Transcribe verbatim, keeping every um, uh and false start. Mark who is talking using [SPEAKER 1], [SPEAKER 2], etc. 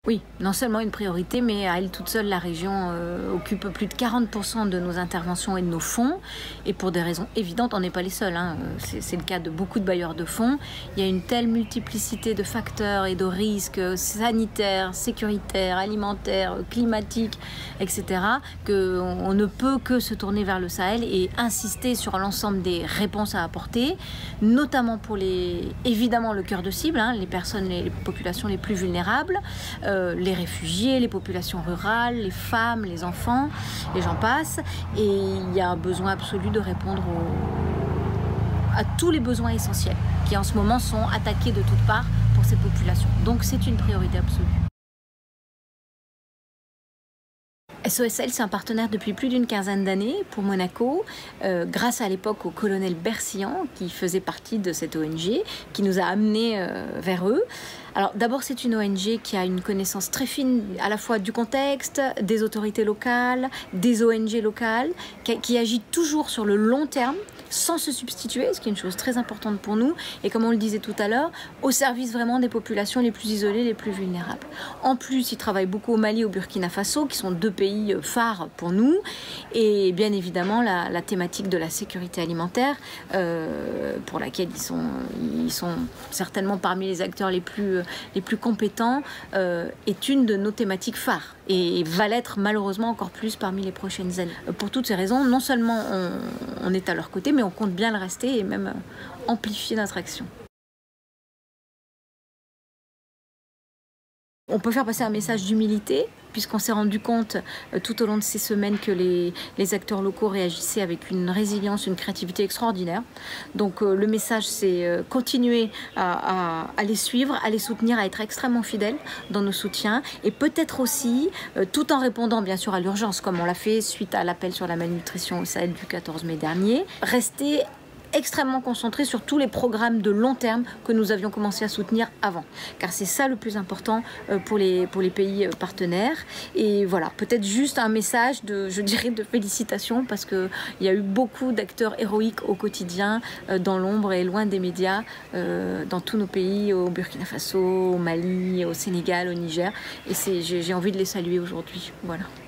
[SPEAKER 1] Oui, non seulement une priorité, mais à elle toute seule, la région euh, occupe plus de quarante pour cent de nos interventions et de nos fonds. Et pour des raisons évidentes, on n'est pas les seuls. Hein. C'est le cas de beaucoup de bailleurs de fonds. Il y a une telle multiplicité de facteurs et de risques sanitaires, sécuritaires, alimentaires, climatiques, et cetera, qu'on ne peut que se tourner vers le Sahel et insister sur l'ensemble des réponses à apporter, notamment pour les, évidemment le cœur de cible, hein, les personnes, les populations les plus vulnérables, euh, les réfugiés, les populations rurales, les femmes, les enfants, et j'en passe. Et il y a un besoin absolu de répondre au, à tous les besoins essentiels qui en ce moment sont attaqués de toutes parts pour ces populations. Donc c'est une priorité absolue. S O S L, c'est un partenaire depuis plus d'une quinzaine d'années pour Monaco, euh, grâce à l'époque au colonel Bersillan, qui faisait partie de cette O N G, qui nous a amenés euh, vers eux. Alors d'abord, c'est une O N G qui a une connaissance très fine à la fois du contexte, des autorités locales, des O N G locales, qui, qui agit toujours sur le long terme, sans se substituer, ce qui est une chose très importante pour nous, et comme on le disait tout à l'heure, au service vraiment des populations les plus isolées, les plus vulnérables. En plus, ils travaillent beaucoup au Mali et au Burkina Faso, qui sont deux pays phares pour nous, et bien évidemment la, la thématique de la sécurité alimentaire, euh, pour laquelle ils sont, ils sont certainement parmi les acteurs les plus, les plus compétents, euh, est une de nos thématiques phares, et va l'être malheureusement encore plus parmi les prochaines années. Pour toutes ces raisons, non seulement on, on est à leur côté, mais on compte bien le rester et même amplifier notre action. On peut faire passer un message d'humilité, puisqu'on s'est rendu compte euh, tout au long de ces semaines que les, les acteurs locaux réagissaient avec une résilience, une créativité extraordinaire. Donc euh, le message, c'est euh, continuer à, à, à les suivre, à les soutenir, à être extrêmement fidèles dans nos soutiens, et peut-être aussi, euh, tout en répondant bien sûr à l'urgence, comme on l'a fait suite à l'appel sur la malnutrition au Sahel du quatorze mai dernier, rester extrêmement concentré sur tous les programmes de long terme que nous avions commencé à soutenir avant. Car c'est ça le plus important pour les, pour les pays partenaires. Et voilà, peut-être juste un message de, je dirais, de félicitations, parce qu'il y a eu beaucoup d'acteurs héroïques au quotidien, dans l'ombre et loin des médias, dans tous nos pays, au Burkina Faso, au Mali, au Sénégal, au Niger. Et j'ai envie de les saluer aujourd'hui. Voilà.